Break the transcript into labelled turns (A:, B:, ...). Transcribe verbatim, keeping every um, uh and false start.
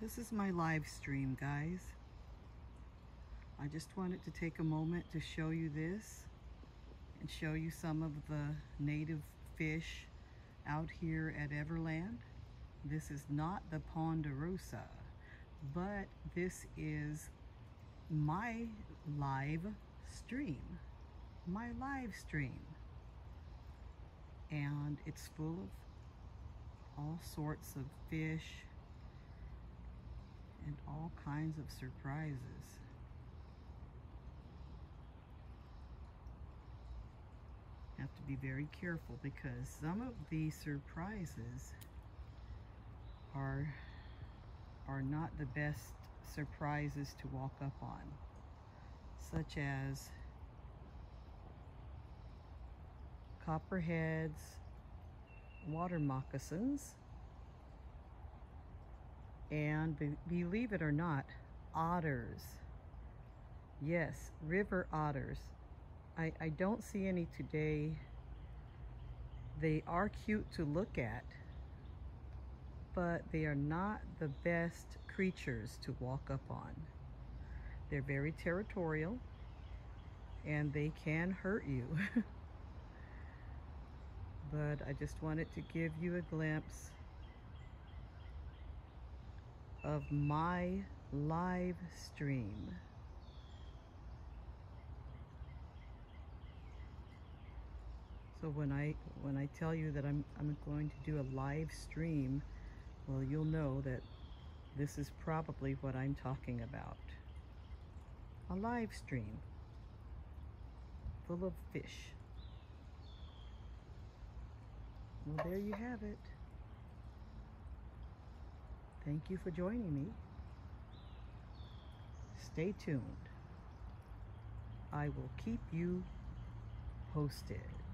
A: This is my live stream, guys. I just wanted to take a moment to show you this and show you some of the native fish out here at Everland. This is not the Ponderosa, but this is my live stream. My live stream. And it's full of all sorts of fish and all kinds of surprises. Have to be very careful because some of these surprises are are not the best surprises to walk up on, such as copperheads, water moccasins, and be believe it or not, otters. Yes, river otters. I, I don't see any today. They are cute to look at, but they are not the best creatures to walk up on. They're very territorial and they can hurt you. But I just wanted to give you a glimpse of my live stream. So when I when I tell you that I'm I'm going to do a live stream, well, you'll know that this is probably what I'm talking about. A live stream full of fish. Well, there you have it. Thank you for joining me. Stay tuned. I will keep you posted.